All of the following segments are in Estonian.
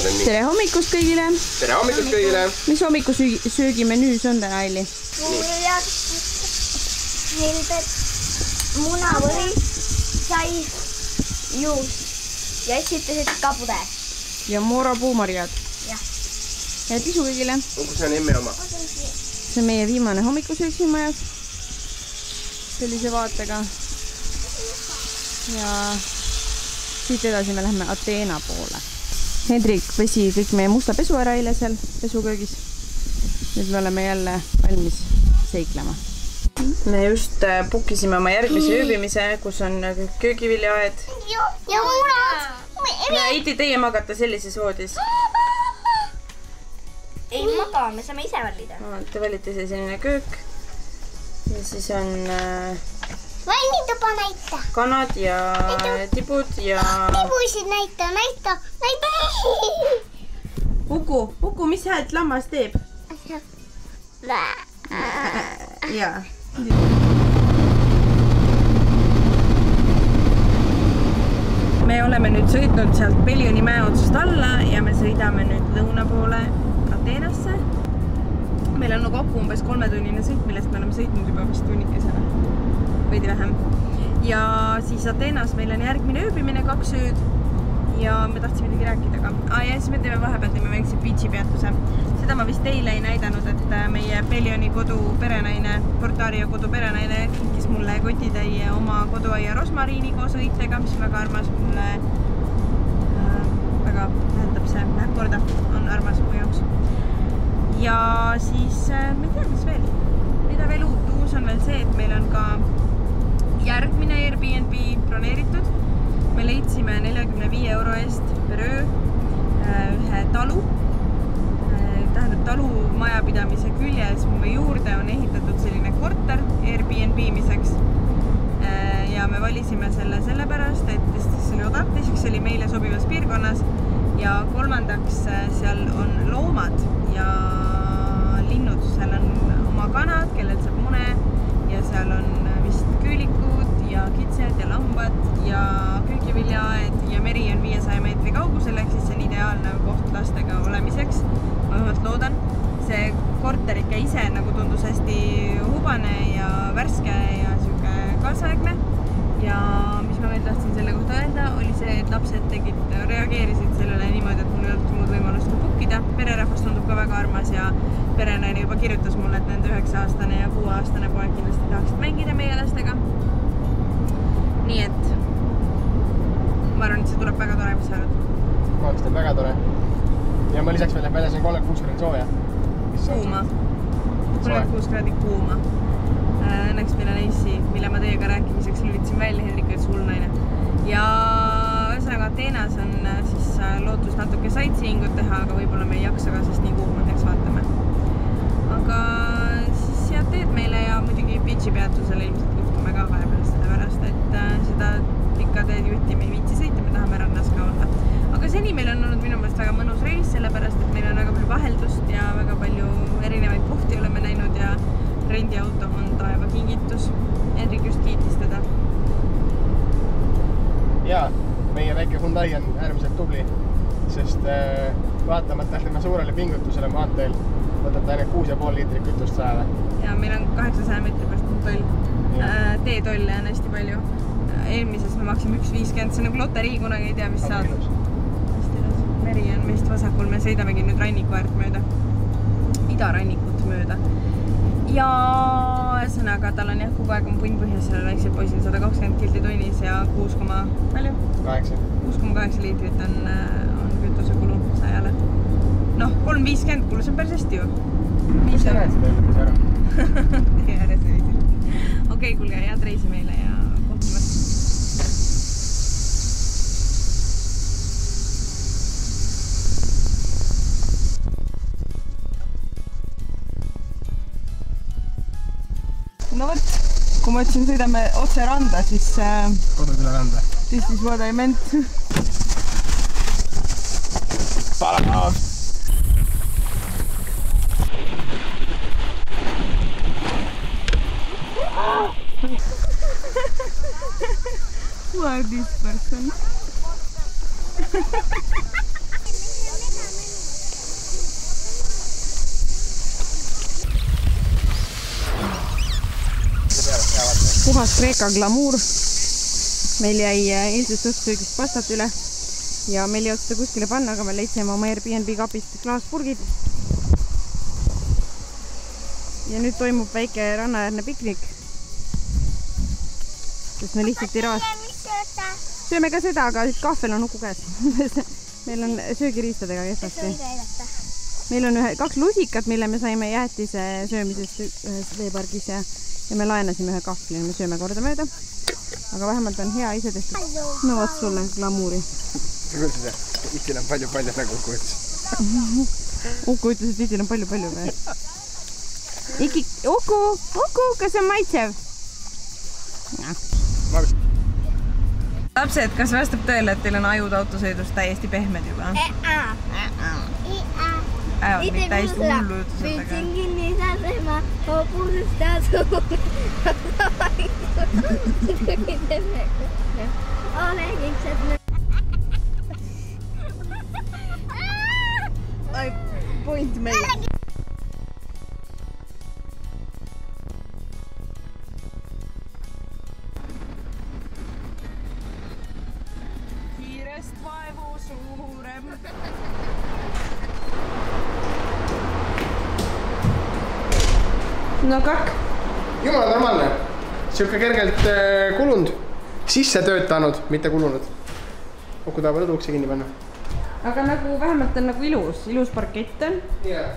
on nii. Tere hommikust kõigile! Tere hommikust kõigile! Mis hommikusöögi menüüs on täna, Aili? Muljad, helbed, munavõri, sai, juus ja esitasid kapude. Ja Moora puumarjad. Jah. Ja tisu kõigile. Kus on emme oma? See on meie viimane hommikusöög siin majas. Sellise vaatega. Ja siit edasi me lähme Ateena poole. Hendrik pesi kõik meie musta pesu ära eile seal pesuköögis. Nüüd me oleme jälle valmis seiklema. Me just pukkisime oma järgmise ööbimise, kus on köögiviljaaed. Ja munad! Ja Iti, teie magate sellises voodis. Ei maga, me saame ise valida. Te valite selline köök. Ja siis on Vannituba näita. kanad ja tibud ja... Tibusid näita. Uku, mis häält lammas teeb? Jaa. Me oleme nüüd sõitnud sealt Peljoni mäe otsast alla ja me sõidame nüüd lõuna poole Ateenasse. Meil on kokku umbes 3-tunnine sõit, millest me oleme sõitnud juba vist tunnikesena. Veidi vähem. Ja siis Ateenas meil on järgmine ööbimine 2 ööd ja me tahtsime midagi rääkida ka. Ja siis me teeme vahepeal väikse beachi-peatuse. Seda ma vist teile ei näidanud, et meie Peljoni kodu perenaine, Portario kodu perenaine kinkis mulle kotitäie oma koduaia rosmariini koos õitega, mis on väga armas mulle. Väga tähendab see, läheb korda, on armas mu jaoks. Ja siis me ei tea, mis veel. Mida veel uus on veel see, et meil on ka järgmine Airbnb broneeritud. Me leidsime 45 € eest per öö ühe talu. Tähendab, talu majapidamise küljes juurde on ehitatud selline korter Airbnb-miseks. Ja me valisime selle sellepärast, et see oli odav, teiseks oli meile sobivas piirkonnas ja kolmandaks seal on loomad ja linnud. Seal on oma kanad, kellel saab mune ja seal on vist küülikud ja kitsed ja lambad ja köögiviljaaed ja meri on 500 meetri kaugusel, ehk siis see on ideaalne koht lastega olemiseks. Ma vähemalt loodan. See korterike ise nagu tundus hästi hubane ja värske ja siuke kaasaegne. Ja mis ma veel tahtsin selle kohta öelda, oli see, et lapsed reageerisid sellele niimoodi, et mul ei olnud muud võimalust pukkida. Pererahvas tundub ka väga armas ja perenaine juba kirjutas mulle, et nende 9-aastane ja 6-aastane poeg kindlasti tahaksid mängida meie lastega. Nii et ma arvan, et see tuleb väga tore, mis sa arvad? Ma arvan, et see on väga tore. Ja ma lisaks veel väljas on 36 kraadi sooja. Kuuma. 36 kraadi kuuma. Õnneks meil on AC, mille ma teiega rääkimiseks lülitasin välja, Hendrik oli hullnaine. Ja ühesõnaga Ateenas on siis lootus natuke sightseeingut teha, aga võib-olla me ei jaksa ka, sest nii kuum on, eks vaatame. Aga siis head teed meile ja muidugi beachi-peatusele ilmselt kohtume ka vahepeal sellepärast, et seda pikka teed jutti me ei viitsi sõita, me tahame rannas ka olla. Aga seni meil on olnud minu meelest väga mõnus reis, sellepärast, et meil on väga palju vaheldust ja väga palju erinevaid kohti oleme näinud ja rendiauto on taeva kingitus. Hendrik just kiitis teda. Jaa, meie väike Hyundai on äärmiselt tubli, sest vaatamata tema suurele pingutusele maanteel võtab ta ainult 6,5 liitrit kütust sajale. Ja meil on 800 meetri pärast toll. Teetolle on hästi palju. Eelmises me maksime 1,50, see on nagu loterii, kunagi ei tea, mis saad. Meri on meist vasakul, me sõidamegi nüüd ranniku äärt mööda. Idarannikut mööda. Ja ühesõnaga, tal on jah kogu aeg on punn põhjas sellel väiksel poisil 120 kilti tunnis ja 6,8 liitrit on kütusekulu sajale. Noh, 3,50 kulu, see on päris hästi ju. Kus sa näed seda üldse ära? Okei, kuulge, head reisi meile ja kohtume. No võt, kui ma ütlesin, sõidame otse randa, siis... Koduküla randa. This is what I meant. Palav! Who are this person? puhas Kreeka glamuur. Meil jäi eilsest õhtusöögist pastat üle ja meil ei olnud seda kuskile panna, aga me leidsime oma Airbnb kapist klaaspurgid. Ja nüüd toimub väike rannaäärne piknik. Sest me lihtsalt ei raast. Sööme ka seda, aga kahvel on Uku käes. Meil on söögiriistadega kehvasti. Meil on 2 lusikat, mille me saime jäätise söömisest ühes veepargis ja me laenasime ühe kahvli ja me sööme korda mööda. Aga vähemalt on hea ise tehtud. No vaat sulle glamuuri. Sa kuulsid, et itil on palju nagu Uku ütles. Uku ütles, et itil on palju või? Uku, kas on maitsev? Lapsed, kas vastab tõele, et teil on ajud autosõidus täiesti pehmed juba? Mitte täiesti hullu jutusetega. Püüdsin kinni saadema hobusest asuun. Ole kiksed. Ai, point meil. Kiirest vaevu suurem. No kak? Jumala normaalne. Siuke kergelt kulund. Sisse töötanud, mitte kulunud. Uku tahab rõdu uksi kinni panna. Aga nagu vähemalt on nagu ilus parkett on. Yeah.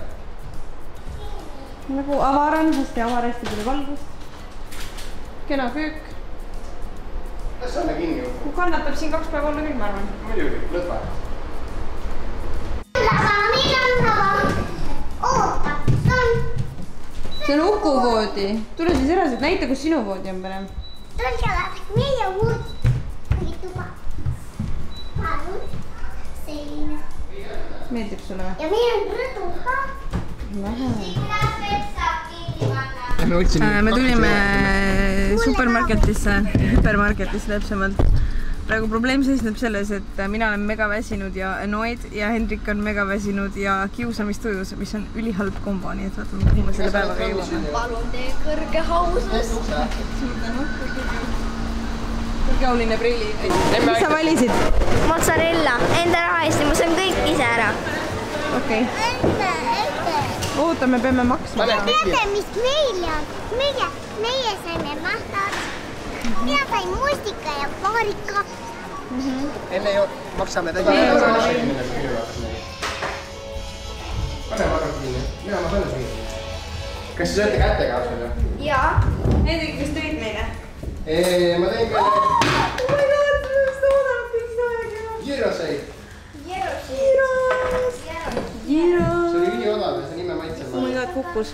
Nagu avar on, hästi avaresti tuli valgust. Kena köök. Las olla kinni ju. Kui kannatab siin 2 päeva olla küll, ma arvan. Muidugi, lõtva. See on Uku voodi. Tule siis eraselt näita, kus sinu voodi on parem. Tulge läheb meie voodi. Kõige tuba. Palun. Selline. Meeldib sulle või? Ja meil on rõdu ka. Me tulime supermarketisse, hypermarketisse täpsemalt. Praegu probleem seisneb selles, et mina olen mega väsinud ja annoyed ja Hendrik on mega väsinud ja kiusamistujus, mis on ülihalb kombo, nii et vaatame, kuhu me selle päevaga jõuame. Palun tee kõrge hausus. Suur tänu. Kõrge auline prilli. Mis sa valisid? Mozzarella. Enda raha eest ja ma söön kõik ise ära. Okei. Oota, me peame maksma. Teate, mis meil on? Meie saime mahtad. Mina sain mustika ja paarika. Enne ju maksame tegi. Pane marrad kinni. Mina ma sõnnes kinni. Kas sa sööte kätega lapsele? Jaa. Hendrik, mis tõid meile? Ma tõin meile... Oh my god, ma just oodanud kõik aega. Gyroseid. Gyros. See oli üliodav ja see nime maitseb. Oh my god, kukkus.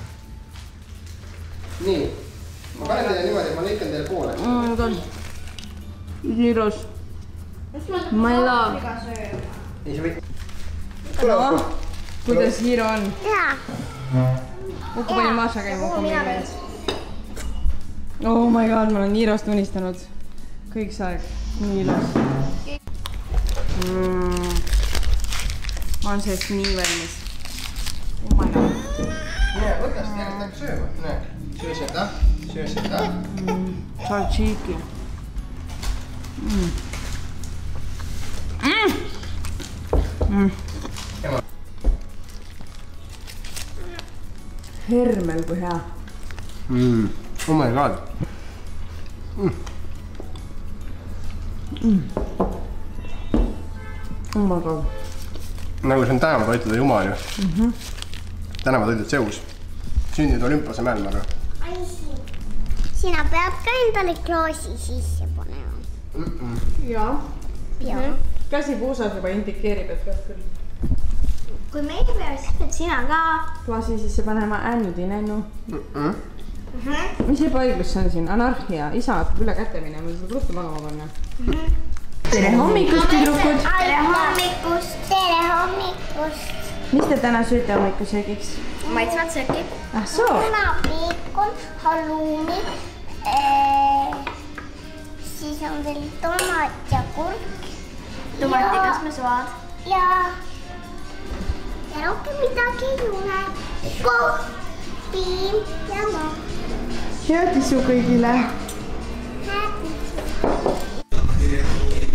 Nii. Ma panen teile niimoodi, et ma lõikan teile poole. Oh my god. Gyros. My love. Ei, see või... No, kuidas Hiro on? Jaa. Uku pani Maša käima, Uku meile. Oh my god, ma olen Hirost unistanud. Kõik see aeg. Nii ilus. Ma olen sellest nii valmis. Oh my god. Näe, võta seda järjest nagu sööma. Näe, söö seda. Sa oled cheeky. Hermel kui hea. Oh my god. Oh my god. Nagu see on tänavatoitude jumal ju. Tänavatoitud Zeus. Sündid olümpase mäel, ma arvan. Sina pead ka endale klaasi sisse panema. Jaa. Jaa. Käsi puusas juba indikeerib, et peab küll. Kui meie peale, siis pead sina ka. Klaasi sisse panema Annu. Mis ebaõiglus see on siin? Anarhia. Isa hakkab üle käte minema, siis ruttu magama panna. Tere hommikust, tüdrukud! Tere hommikust! Tere hommikust! Mis te täna sööte hommikusöögiks? Maitsvad söögid. Ah soo! Muna, peekon, halloumi. Siis on veel tomat ja kurk. Tomati, kas me saad? Ja rohkem midagi ei ole. Kohv, piim ja maa. Head isu kõigile!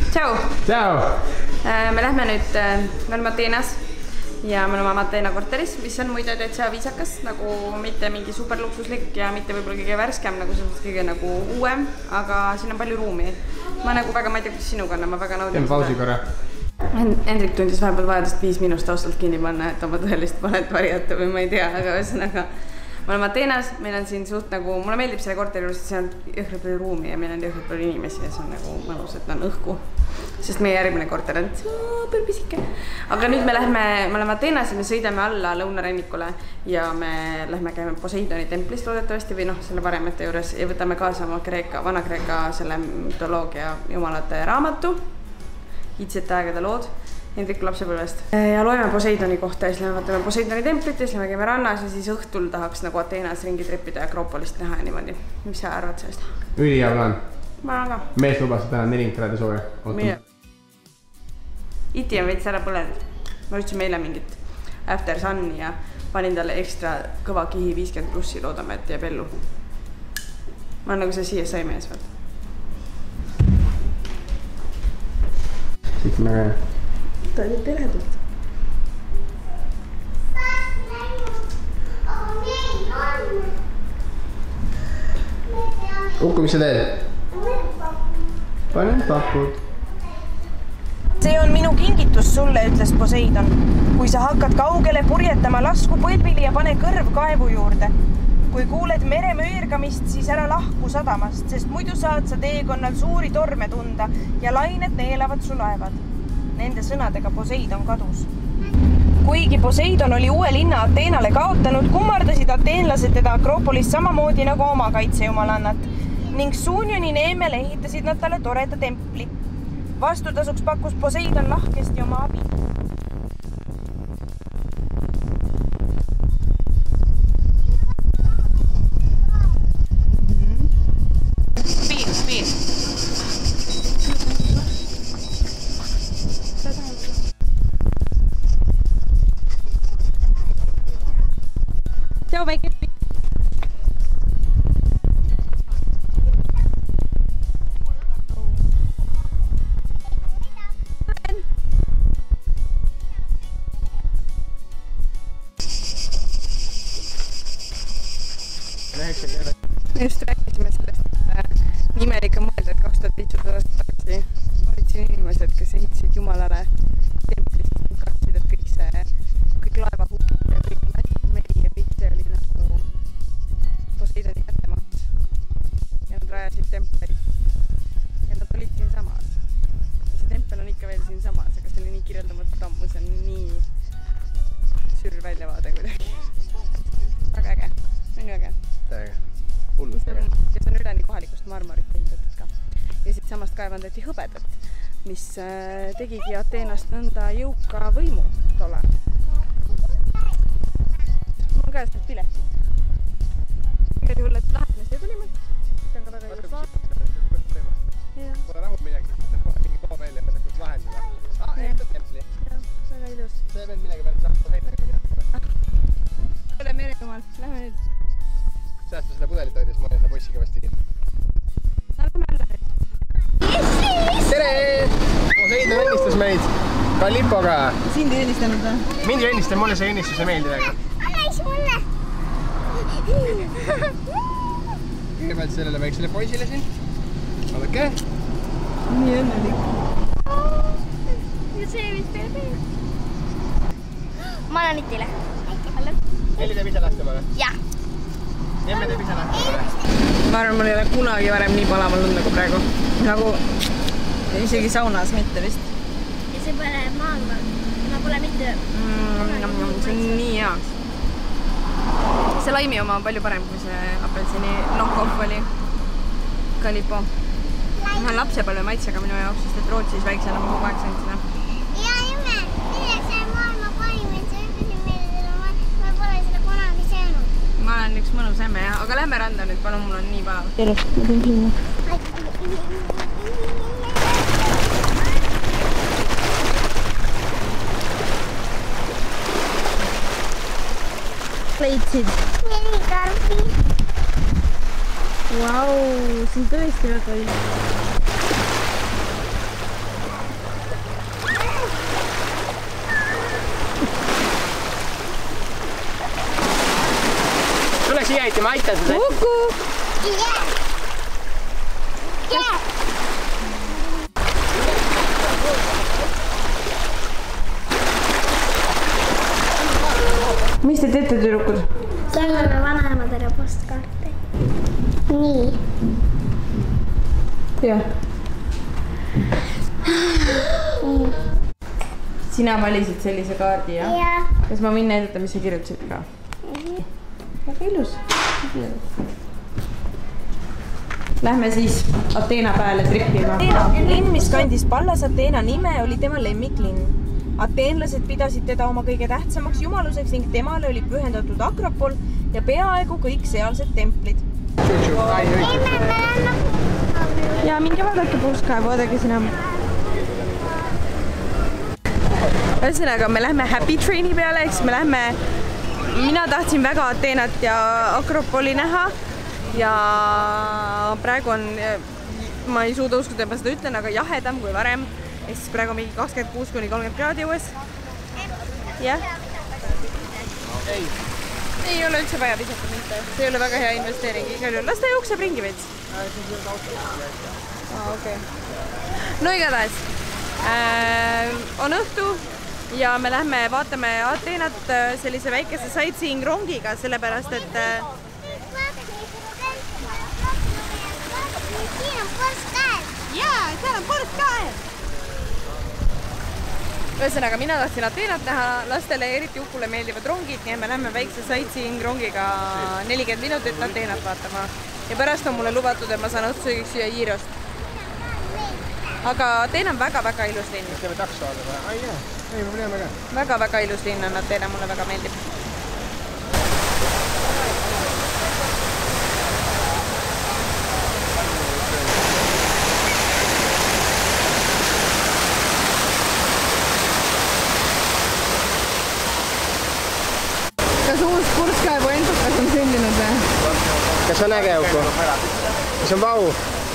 Tšau! Tšau! Me lähme nüüd, me oleme Ateenas ja me oleme Ateena korteris, mis on muide täitsa viisakas, nagu mitte mingi superluksuslik ja mitte võib-olla kõige värskem, nagu selles kõige nagu uuem, aga siin on palju ruumi. Ma nagu väga, ma ei tea, kuidas sinuga on, ma väga naudin seda. Pausi korra. Hendrik tundis vahepeal vajadust 5 minust taustalt kinni panna, et oma tõelist panet varjata või ma ei tea, aga ühesõnaga me oleme Ateenas, meil on siin suht nagu, mulle meeldib selle korteri juures, et see on jõhkralt palju ruumi ja meil on jõhkralt palju inimesi ja see on nagu mõnus, et on õhku. Sest meie järgmine korter on pisike. Aga nüüd me oleme Ateenas ja me sõidame alla lõunarannikule ja me lähme käime Poseidoni templist loodetavasti või noh, selle varemete juures ja võtame kaasa oma Vana-Kreeka selle mütoloogia jumalate raamatu, iidsete aegade lood, Hendriku lapsepõlvest. Ja loeme Poseidoni kohta ja siis lähme võtame Poseidoni templit ja siis lähme käime rannas ja siis õhtul tahaks nagu Ateenas ringi trepida ja Akropolist näha ja niimoodi. Mis sa arvad sellest? Ülihea plaan. Ma arvan ka. Mees lubas täna 40 kraadi sooja. Iti on veits ära põlenud. Ma ütlesin meile mingit After Sun'i ja panin talle ekstra kõva kihi 50+, loodame, et jääb ellu. Ma olen nagu see CSI mees, vaata. Siit me ta oli peredult. Uku, mis sa teed? Panen pakud. See on minu kingitus sulle, ütles Poseidon. Kui sa hakkad kaugele purjetama, lasku põlvili ja pane kõrv kaevu juurde. Kui kuuled mere möörgamist, siis ära lahku sadamast, sest muidu saad sa teekonnal suuri torme tunda ja lained neelavad su laevad. Nende sõnadega Poseidon kadus. Kuigi Poseidon oli uue linna Ateenale kaotanud, kummardasid ateenlased teda Akropolis samamoodi nagu oma kaitsejumalannat ning Suunioni neemel ehitasid nad talle toreda templi. Vastutasuks pakkus Poseidon lahkesti oma abi. Tšau, väike piir. Just rääkisime sellest, et nii imelik on mõelda, et 2500 aastat tagasi olid siin inimesed, kes ehitasid Jumalale templist ning kartsid, et kõik laevahukid ja kõik meri ja kõik see oli nagu Poseidoni kättemaht. Ja nad rajasid templeid ja nad olid siin samas. Ja see tempel on ikka veel siin samas, aga see oli nii kirjeldamatu tammu, see on nii sür väljavaade kuidagi. Väga äge, on ju äge. Täiega. Hullust äge. Ja see on üleni kohalikust marmorit ehitatud ka. Ja siit samast kaevandati hõbedat, mis tegigi Ateenast nõnda jõuka võimu tolle. Mul on käes need piletid. Igal juhul, et läheb me siia tulime. See on ka väga ilus vaat. Pole rahu midagi, et kohe mingi koo välja, mida kus lahendada. Ehtud templi. Väga ilus. See veel millegi pealt rahva heidega. Ole merejumal, lähme nüüd. Säästa seda pudelit hoides, ma olen seda possiga vast tegin. Lähme alla nüüd. Tere! Poseidon õnnistas meid Kallipoga. Sind ei õnnistanud või? Mind ei õnnista, mulle see õnnistus ei meeldi väga. Anna ise mulle! Kõigepealt sellele väiksele poisile siin. Vaadake. Nii õnnelik. Ja see vist peale peale. Ma annan Itile. Heli teeb ise lähtemale? Jah. Emme teeb ise lähtemale? Ma arvan, mul ei ole kunagi varem nii palaval olnud nagu praegu. Nagu isegi saunas mitte vist. Ja see pole maailma. Ma pole mitte... See on nii hea. See laimi oma on palju parem, kui see apelsini knock-off oli. Kallipo. Ma on lapsepõlve maitsega minu jaoks, sest et Rootsis väiksena ma kogu aeg sain seda. Ja ime, milleks see maailma parim, et sa ütlesid meile, ma pole seda kunagi söönud. Ma olen üks mõnus emme, jah. Aga lähme randa nüüd, palun, mul on nii palav. Tere, ma teen sinna. Leidsid? Nelikarpi. Vau, see on tõesti väga ilus. Siia ma aitan seda. Kuku! Mis te teete, tüdrukud? Saame vanematele postkaarte. Nii. Jah. Sina valisid sellise kaardi, jah? Jah. Kas ma võin näidata, mis sa kirjutasid ka? Väga ilus. Lähme siis Ateena pääle tripima. Linn, mis kandis Pallas Ateena nime, oli tema lemmiklinn. Ateenlased pidasid teda oma kõige tähtsamaks jumaluseks ning temale oli pühendatud Akropol ja peaaegu kõik sealsed templid. Ja minge vaadake puuskaevu, vaadake sinna. Ühesõnaga, me lähme Happy Traini peale, eks me lähme... Mina tahtsin väga Ateenat ja Akropoli näha ja praegu on... Ma ei suuda uskuda, et ma seda ütlen, aga jahedam kui varem. Siis praegu mingi 26–30 kraadi õues. Jah? Ei ole üldse vaja visata mitte. See ei ole väga hea investeering. Igal juhul. Las ta jookseb ringi veits. Okay. No igatahes. On õhtu ja me lähme vaatame Ateenat sellise väikese sightseeing rongiga, sellepärast et... Siin on postkaart. Jaa, seal on postkaart! Ühesõnaga, mina tahtsin Ateenat näha, lastele eriti Ukule meeldivad rongid, nii et me lähme väikse sightseeing rongiga 40 minutit Ateenat vaatama. Ja pärast on mulle lubatud, et ma saan õhtusöögiks süüa Iirost. Aga Ateena on väga-väga ilus linn. Teeme takso alla või? Ai jah, ei ma näeme ka. Väga-väga ilus linn on Ateena, mulle väga meeldib. Kas uus purskkaevu entukas on sündinud või? Kas on äge, Uku? Kas on vau?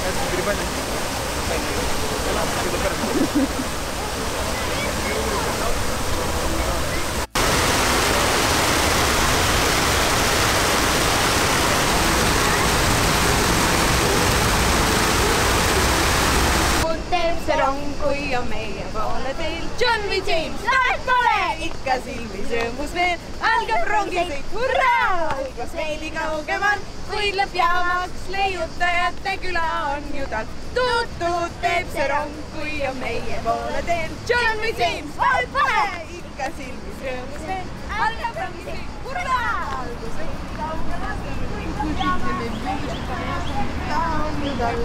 Teeb see rong, kui on meie poole teel John või James, lahet pole! Ikka silmis rõõmus veel, algab rongisõit, hurraa! Kas meili kaugemal, kuid lõpp jaamaks, leiutajate küla on ju tal. Tuut-tuut teeb see rong, kui on meie poole teel John või James, lahet pole! Ikka silmis rõõmus veel, algab rongisõit, hurraa! Algus meili kaugemal, kuid lõpp jaamaks, leiutajate küla on ju tal.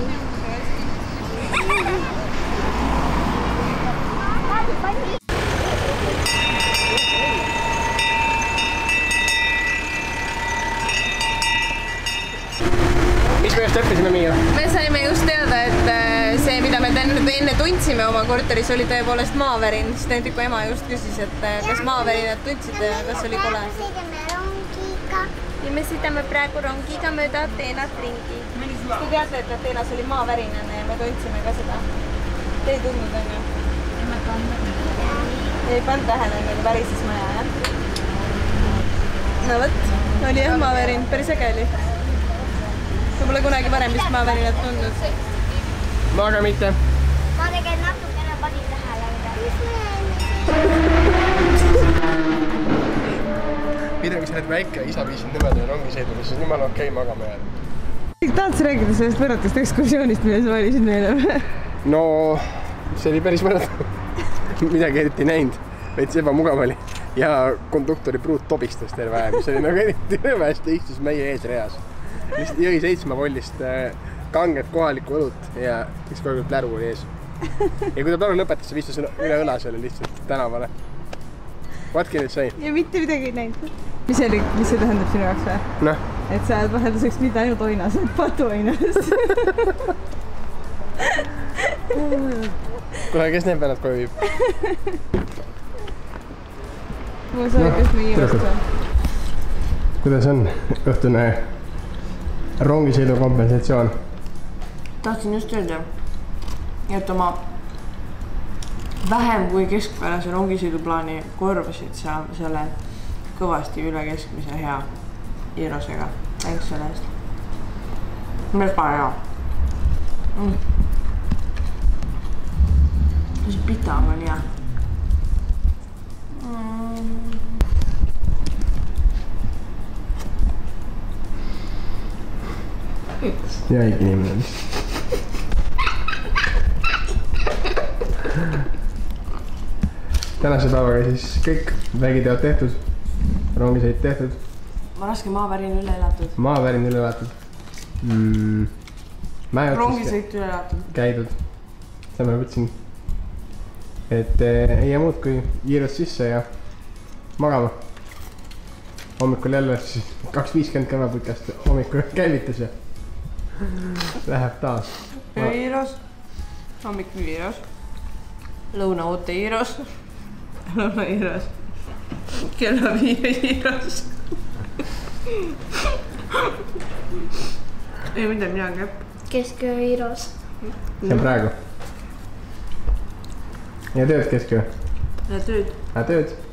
Mis me just õppisime, Miia? Me saime just teada, et see, mida me enne tundsime oma korteris, oli tõepoolest maavärin. Siis Tentiku ema just küsis, et kas maavärinad tundsite ja kas oli kole? Ja me sõidame praegu rongiga mööda Ateenat ringi. Te teate, et Ateenas oli maavärinen ja me tundsime ka seda. Te ei tundnud, on ju? Ei pannud tähele, nagu pärises maja, jah? No võt, oli jah maavärin, päris äge oli. Ma pole kunagi varem vist maavärinat tundnud. Ma aga mitte. Ma tegelikult natukene panin tähele. Midagi sa oled väike, isa viisid nõmedele rongisõidule, siis jumala okei magama jääda. Tahad sa rääkida sellest võrratust ekskursioonist, mille sa valisid meile? No, see oli päris mõned. Midagi eriti näinud, veits ebamugav oli. Ja konduktori pruut tobistas terve aeg, mis oli nagu eriti rõvest ja istus meie ees reas. Lihtsalt jõi 7-vollist kanget kohalikku õlut ja üks korralt lärvu oli ees. Ja kui ta praegu lõpetas, see vistas üle õla selle lihtsalt tänavale. What can it say? Ja mitte midagi ei näinud. Mis see tähendab sinu jaoks või? Noh. Et sa oled vahelduseks mitte ainult oinas, et patuoinas. Kuule, kes need pealad koju viib? Mul soovikas mingi vastu. Kuidas on õhtune rongisõidu kompensatsioon? Tahtsin just öelda, et oma vähem kui keskpärase rongisõiduplaani korvasid sa selle kõvasti üle keskmise hea Iirosega. Thanks selle eest. Mega hea. See pita on hea. Jäigi niimoodi. Tänase päevaga siis kõik vägiteod tehtud, rongisõit tehtud. Raske maavärin üle elatud. Maavärin üle elatud. Rongisõit üle elatud. Käidud. Seda ma võtsin, et ei jää muud kui Iirus sisse ja magama. Hommikul jälle 2.50 käveputkast hommikul käivitus ja läheb taas. Iirus, hommik Iirus, lõuna oote Iirus, lõuna Iirus, kella 5 Iirus. Ei mida midagi. Kesköö Iirus. See on praegu. Ja tööd kesköö? Ja tööd. Tööd?